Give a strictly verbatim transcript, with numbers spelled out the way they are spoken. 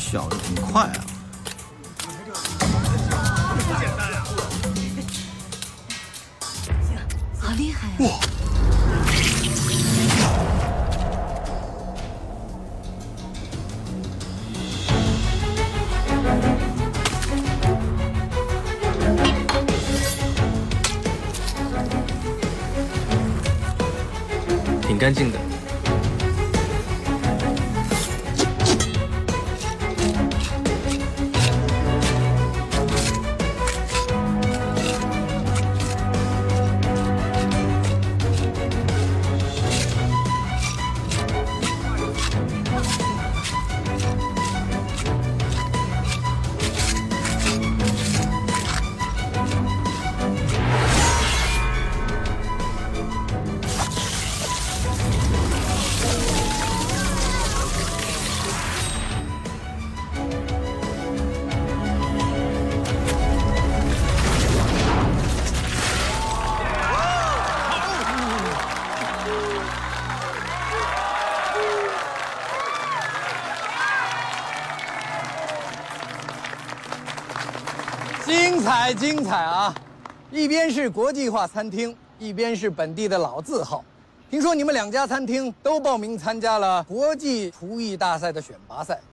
小的挺快啊。 不简单啊！ 好厉害啊！ 哇！ 挺干净的。 精彩精彩啊！一边是国际化餐厅，一边是本地的老字号。听说你们两家餐厅都报名参加了国际厨艺大赛的选拔赛。